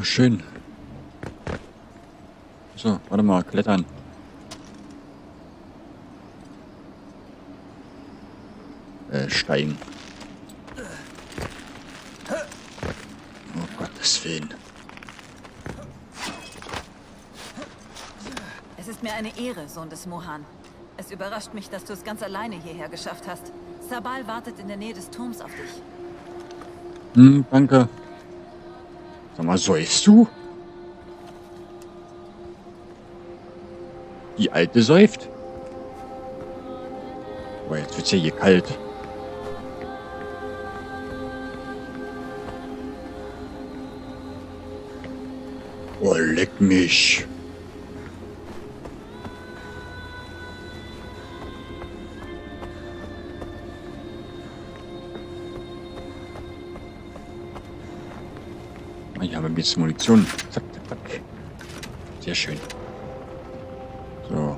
schön. So, warte mal, klettern. Steigen. Oh Gottes Willen. Es ist mir eine Ehre, Sohn des Mohan. Es überrascht mich, dass du es ganz alleine hierher geschafft hast. Sabal wartet in der Nähe des Turms auf dich. Danke. Sag mal, säufst du? Die Alte säuft. Aber jetzt wird's ja hier kalt. Oh, leck mich. Ich habe ein bisschen Munition. Zack, zack, zack. Sehr schön. So.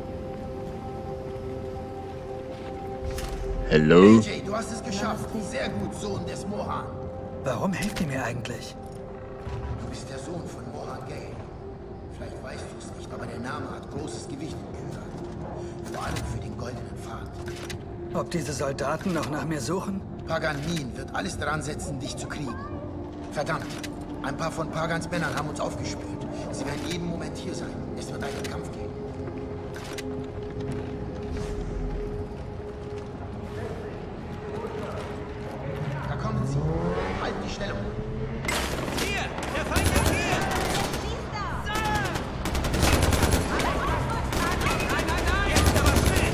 Hello. AJ, du hast es geschafft. Sehr gut, Sohn des Mohan. Warum helft ihr mir eigentlich? Du bist der Sohn von Mohan Gay. Vielleicht weißt du es nicht, aber der Name hat großes Gewicht in Kyrat. Vor allem für den goldenen Pfad. Ob diese Soldaten noch nach mir suchen? Pagan Min wird alles daran setzen, dich zu kriegen. Verdammt. Ein paar von Pagans Männern haben uns aufgespürt. Sie werden jeden Moment hier sein. Es wird einen Kampf geben. Da kommen sie. Halt die Stellung. Hier! Der Feind ist hier! Nein, nein, nein! Jetzt aber schnell!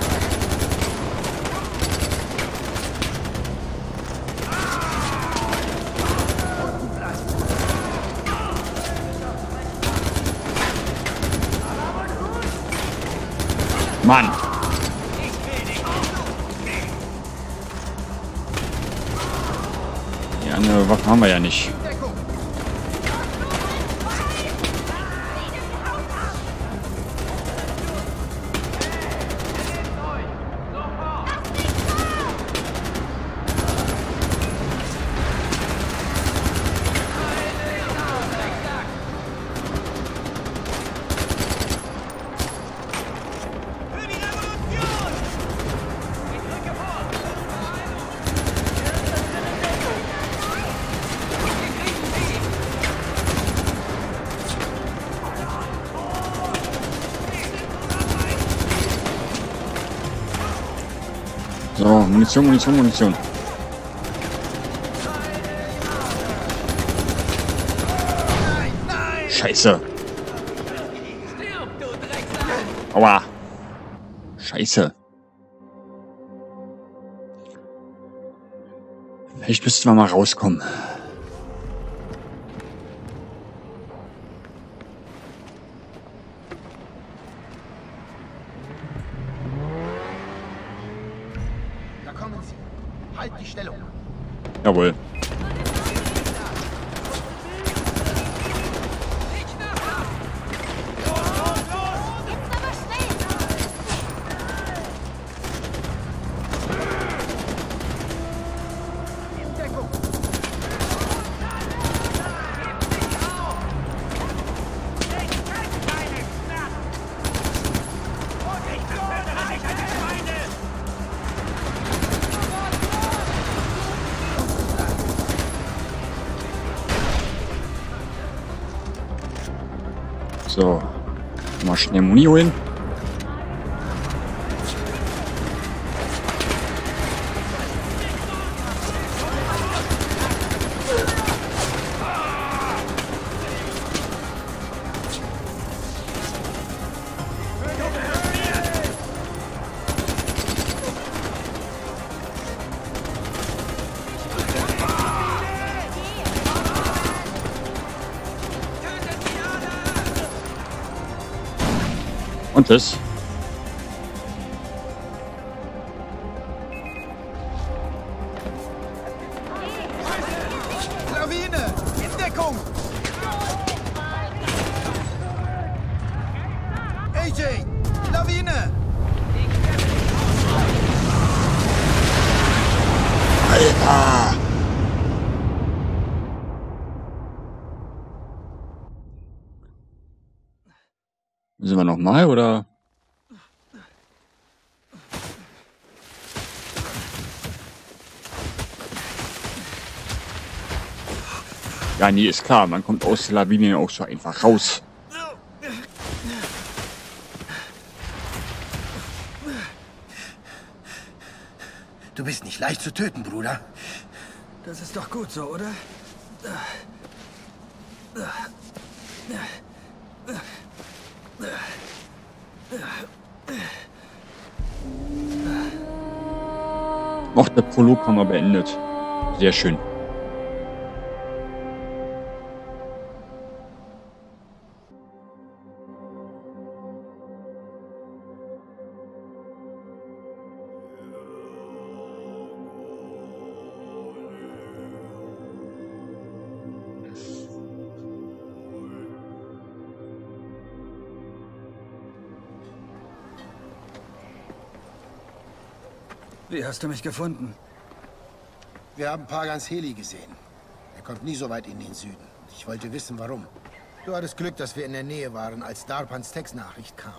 Mann. Die andere Waffe haben wir ja nicht. Für die Revolution! Ich drücke vor! So, Munition, Munition, Munition. Scheiße. Stirb, du Drecksack! Aua. Scheiße. Vielleicht müssten wir mal rauskommen. Da kommen sie. Halt die Stellung. Jawohl. So. Mal schnell Muni holen. Und das? Lawine! In Deckung! AJ! Lawine! Alter! Müssen wir nochmal, oder? Ja, nee, ist klar. Man kommt aus der Lawine auch so einfach raus. Du bist nicht leicht zu töten, Bruder. Das ist doch gut so, oder? Auch der Prolog haben wir beendet. Sehr schön. Wie hast du mich gefunden? Wir haben Pagans Heli gesehen. Er kommt nie so weit in den Süden. Ich wollte wissen, warum. Du hattest Glück, dass wir in der Nähe waren, als Darpans Textnachricht kam.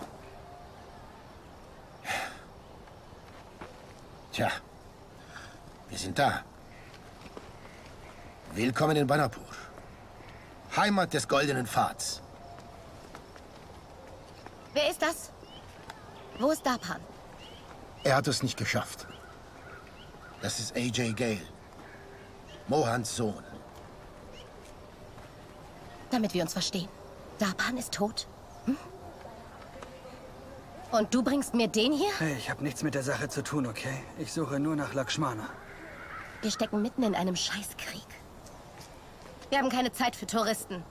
Tja, wir sind da. Willkommen in Banapur. Heimat des Goldenen Pfads. Wer ist das? Wo ist Darpan? Er hat es nicht geschafft. Das ist AJ Gale. Mohans Sohn. Damit wir uns verstehen. Darpan ist tot? Hm? Und du bringst mir den hier? Hey, ich habe nichts mit der Sache zu tun, okay? Ich suche nur nach Lakshmana. Wir stecken mitten in einem Scheißkrieg. Wir haben keine Zeit für Touristen.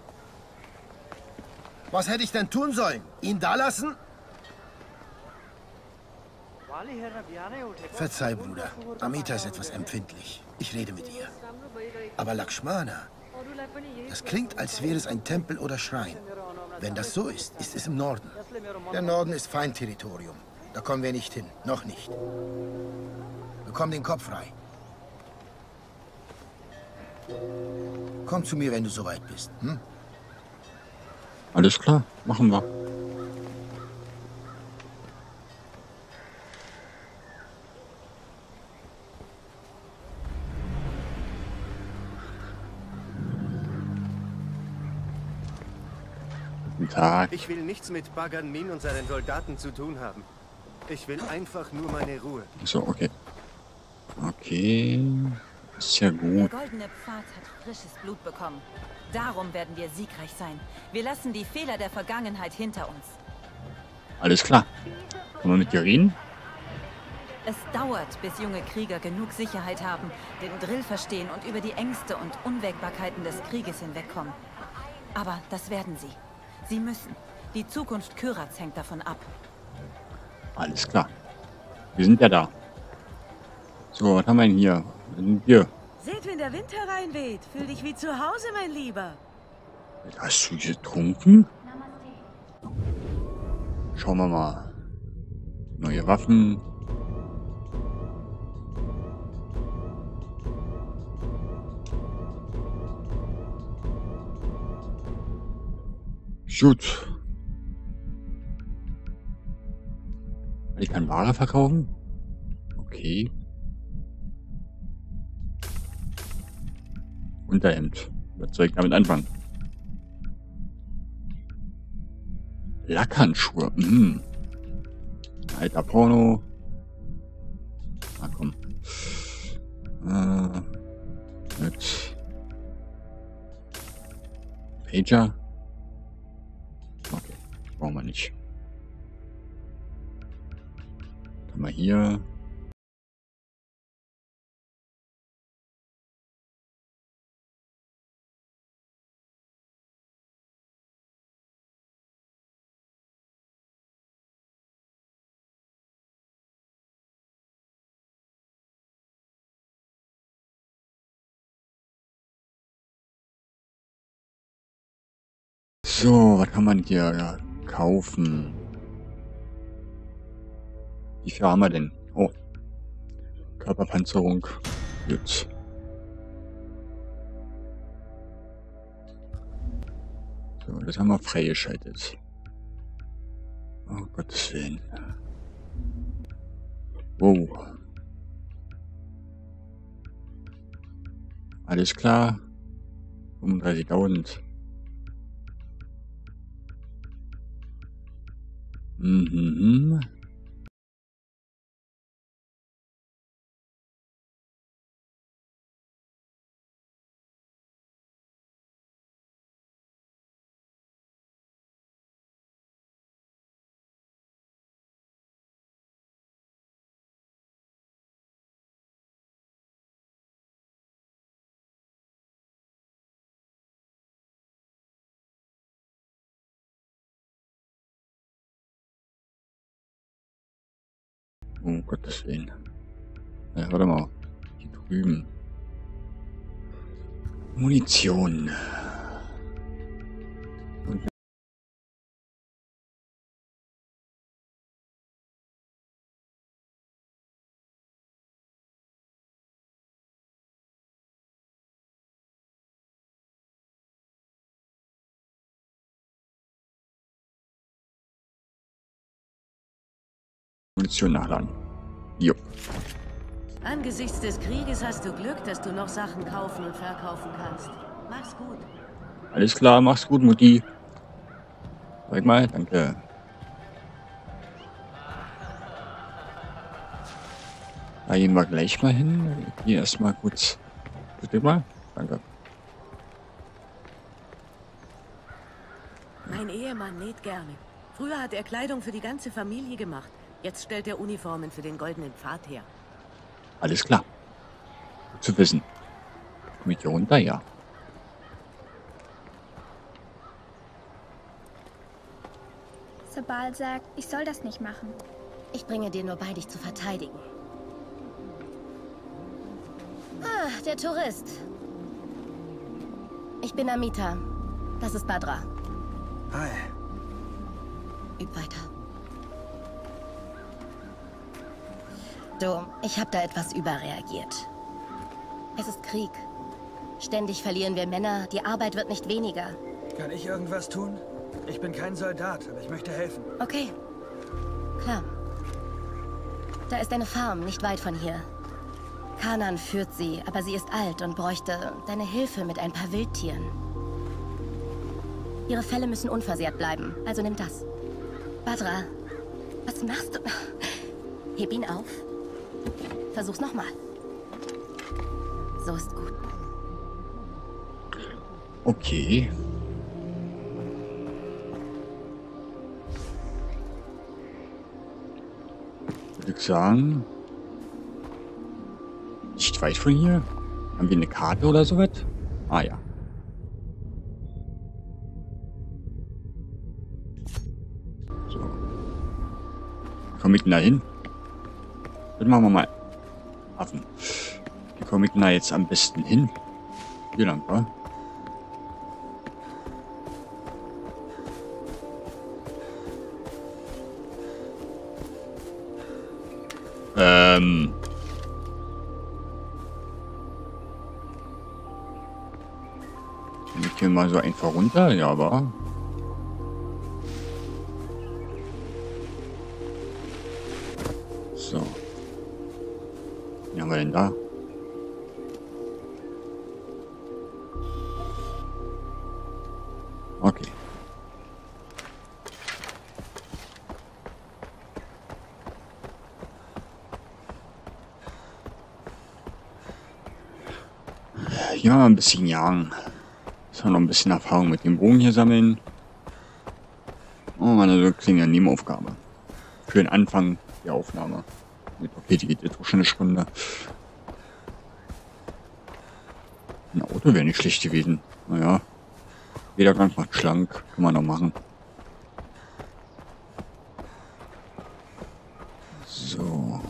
Was hätte ich denn tun sollen? Ihn da lassen? Verzeih, Bruder. Amita ist etwas empfindlich. Ich rede mit ihr. Aber Lakshmana, das klingt, als wäre es ein Tempel oder Schrein. Wenn das so ist, ist es im Norden. Der Norden ist Feindterritorium. Da kommen wir nicht hin. Noch nicht. Bekomm den Kopf frei. Komm zu mir, wenn du soweit bist. Hm? Alles klar, machen wir. Guten Tag. Ich will nichts mit Bhagan Min und seinen Soldaten zu tun haben. Ich will einfach nur meine Ruhe. So, okay. Okay. Ist ja Der gut. goldene Pfad hat frisches Blut bekommen. Darum werden wir siegreich sein. Wir lassen die Fehler der Vergangenheit hinter uns. Alles klar. Können wir mit dir reden? Es dauert, bis junge Krieger genug Sicherheit haben, den Drill verstehen und über die Ängste und Unwägbarkeiten des Krieges hinwegkommen. Aber das werden sie. Sie müssen. Die Zukunft Kyrats hängt davon ab. Alles klar. Wir sind ja da. So, was haben wir denn hier? Was sind wir? Seht, wenn der Wind hereinweht. Fühl dich wie zu Hause, mein Lieber. Hast du getrunken? Schauen wir mal. Neue Waffen. Gut. Ich kann Ware verkaufen? Okay. Unterhemd. Was soll ich damit anfangen? Lackhandschuhe. Alter Porno. Na komm. Mit Pager. Okay, brauchen wir nicht. Kann man hier. So, was kann man hier kaufen? Wie viel haben wir denn? Oh. Körperpanzerung. Gut. So, das haben wir freigeschaltet. Oh, Gottes Willen. Oh. Alles klar. 35.000. Mhm. Oh, Gottes Willen. Ja, warte mal. Hier drüben. Munition. Und Munition nachladen. Jo. Angesichts des Krieges hast du Glück, dass du noch Sachen kaufen und verkaufen kannst. Mach's gut. Alles klar, mach's gut, Mutti. Sag mal, danke. Da gehen wir gleich mal hin. Hier erstmal kurz. Bitte mal. Danke. Mein Ehemann näht gerne. Früher hat er Kleidung für die ganze Familie gemacht. Jetzt stellt er Uniformen für den Goldenen Pfad her. Alles klar. Gut zu wissen. Komm ich hier runter? Ja. Sabal sagt, ich soll das nicht machen. Ich bringe dir nur bei, dich zu verteidigen. Ah, der Tourist. Ich bin Amita. Das ist Badra. Hi. Üb weiter. Du, ich habe da etwas überreagiert. Es ist Krieg. Ständig verlieren wir Männer, die Arbeit wird nicht weniger. Kann ich irgendwas tun? Ich bin kein Soldat, aber ich möchte helfen. Okay. Klar. Da ist eine Farm, nicht weit von hier. Kanan führt sie, aber sie ist alt und bräuchte deine Hilfe mit ein paar Wildtieren. Ihre Felle müssen unversehrt bleiben, also nimm das. Badra, was machst du? Heb ihn auf. Versuch's nochmal. So ist gut. Okay. Würde ich sagen. Nicht weit von hier. Haben wir eine Karte oder sowas? Ah ja. So. Wie komme ich denn da hin? Das machen wir mal. Affen. Wie komme ich denn da jetzt am besten hin? Hier lang, wa? Kann ich hier mal so einfach runter? Ja, aber. So. Wie haben wir denn da? Okay. Hier mal ein bisschen jagen. Müssen wir noch ein bisschen Erfahrung mit dem Bogen hier sammeln. Oh man, also klingt ja eine Nebenaufgabe. Für den Anfang der Aufnahme. Okay, die geht jetzt auch schon eine Stunde. Ein Auto wäre nicht schlecht gewesen. Naja. Jeder Gang macht schlank. Kann man noch machen. So.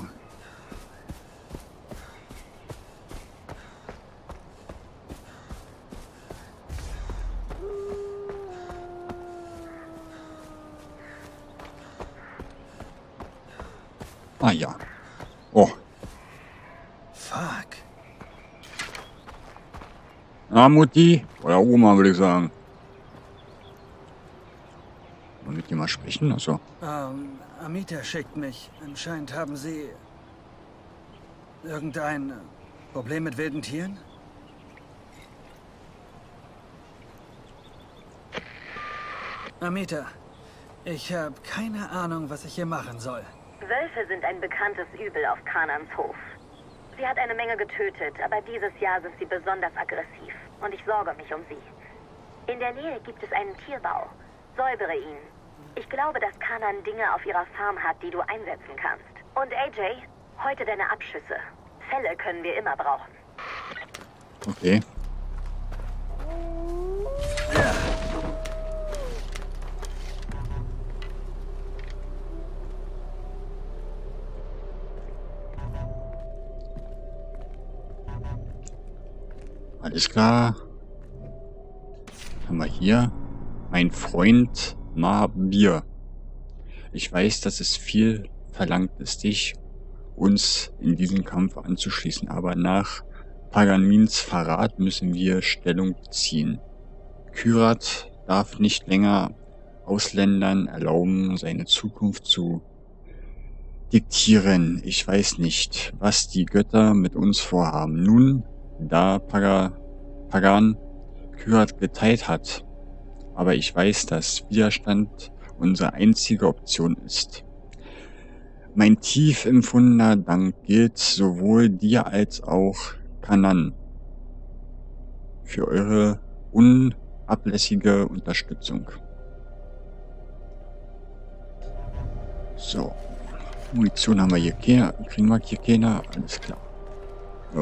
Ah ja. Oh. Fuck. Ah, Mutti. Oder Oma, würde ich sagen. Wollen wir mit dir mal sprechen? Also. Amita schickt mich. Anscheinend haben Sie irgendein Problem mit wilden Tieren? Amita, ich habe keine Ahnung, was ich hier machen soll. Wölfe sind ein bekanntes Übel auf Kanans Hof. Sie hat eine Menge getötet, aber dieses Jahr sind sie besonders aggressiv. Und ich sorge mich um sie. In der Nähe gibt es einen Tierbau. Säubere ihn. Ich glaube, dass Kanan Dinge auf ihrer Farm hat, die du einsetzen kannst. Und AJ, heute deine Abschüsse. Felle können wir immer brauchen. Okay. Alles klar. Was haben wir hier? Mein Freund Mabir. Ich weiß, dass es viel verlangt ist, uns in diesen Kampf anzuschließen, aber nach Paganins Verrat müssen wir Stellung beziehen. Kyrat darf nicht länger Ausländern erlauben, seine Zukunft zu diktieren. Ich weiß nicht, was die Götter mit uns vorhaben. Nun, da Pagan Kyrat geteilt hat, aber ich weiß, dass Widerstand unsere einzige Option ist. Mein tief empfundener Dank gilt sowohl dir als auch Kanan für eure unablässige Unterstützung. So, Munition haben wir hier keine, kriegen wir hier keine, alles klar. So.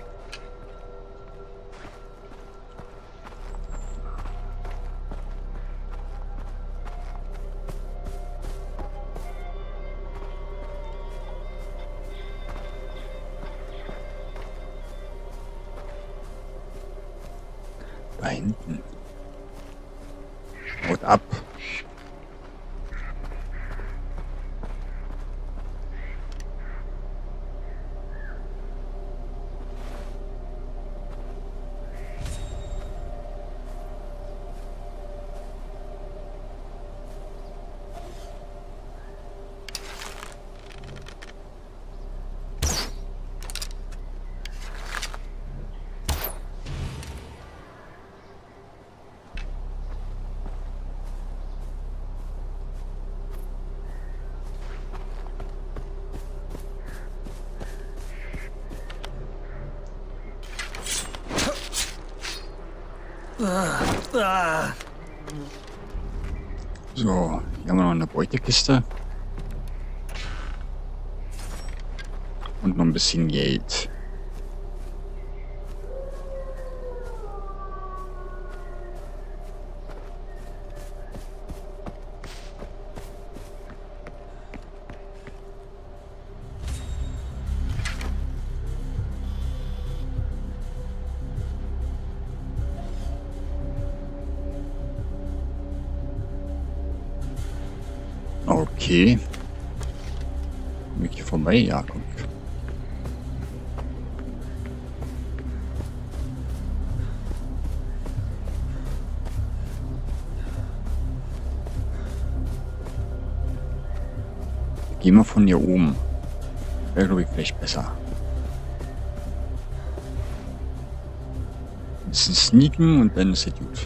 Da hinten. Haut ab. So, hier haben wir noch eine Beutekiste. Und noch ein bisschen Geld. Okay. Komm ich hier vorbei? Ja, komm. Gehen wir von hier oben. Wäre, glaube ich, vielleicht besser. Ein bisschen sneaken und dann ist es gut.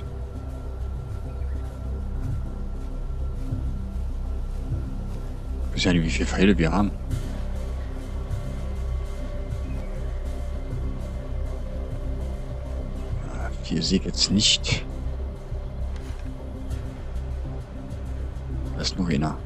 Ich weiß ja nicht, wie viele Pfeile wir haben. Hier sehe ich jetzt nicht. Da ist noch einer.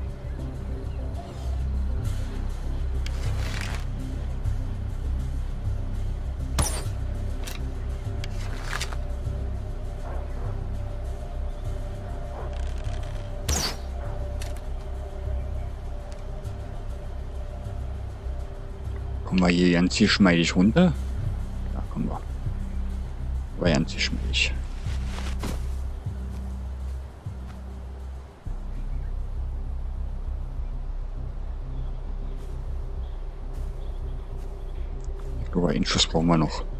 Kommen wir hier ganz geschmeidig runter? Da kommen wir. Aber ganz geschmeidig. Ich glaube, einen Schuss brauchen wir noch.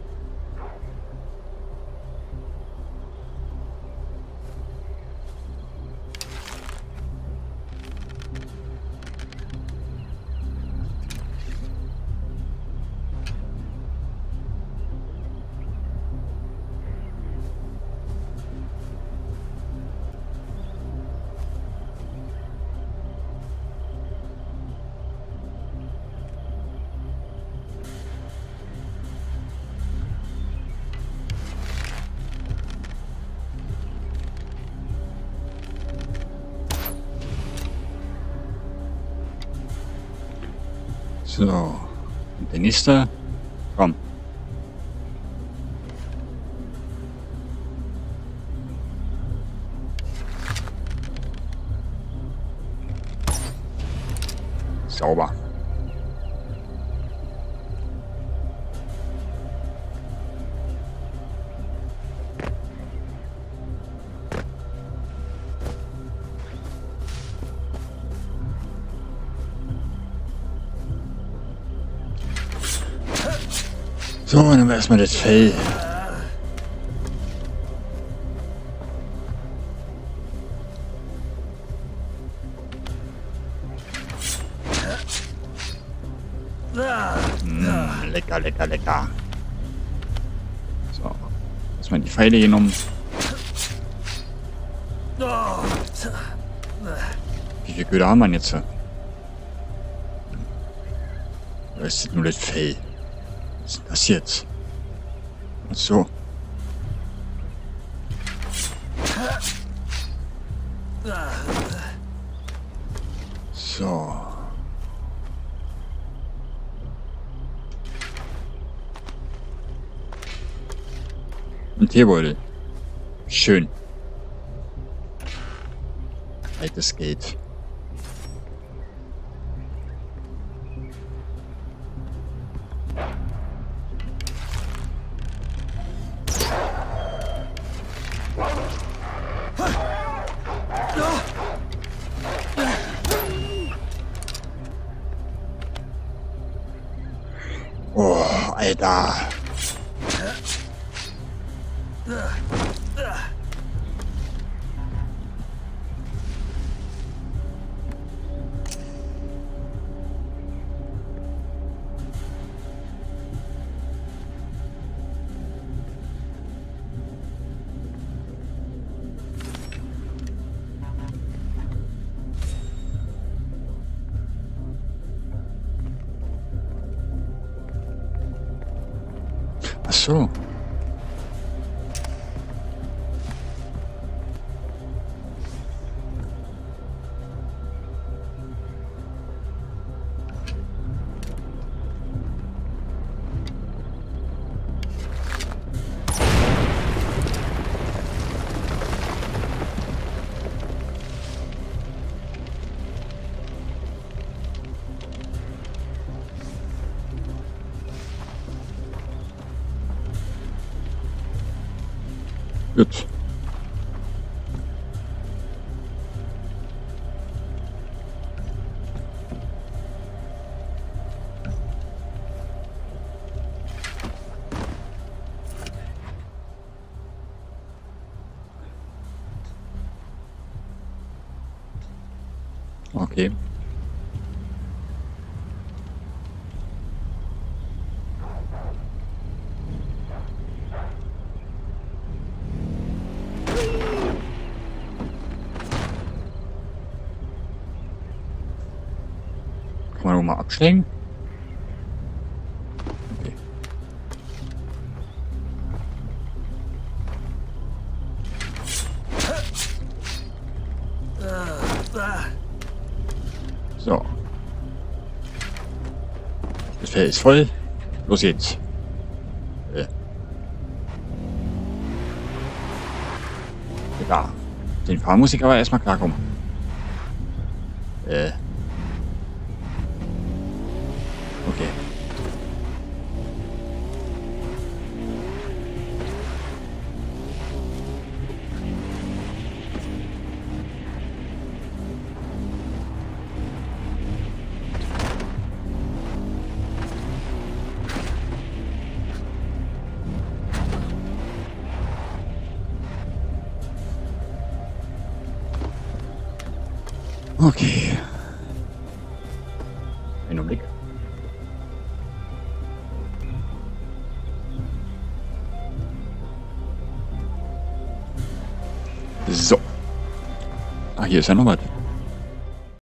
So. Und der nächste. Komm. Sauber. So, dann nehmen wir erstmal das Fell. Lecker, lecker, lecker. So, erstmal die Pfeile genommen. Wie viele Köder haben wir jetzt? Oder ist das nur das Fell? Was ist das jetzt? Ach so. So. Ein Teebeutel. Schön. Altes Geld. Oh, Alter. Ach so. Gut. Okay. Kann man nochmal absteigen? Okay. So. Das Feld ist voll. Los geht's. Ja. Den Fahren muss ich aber erstmal klarkommen. Okay. Okay. Einen Blick. So. Ah, hier ist ja noch was.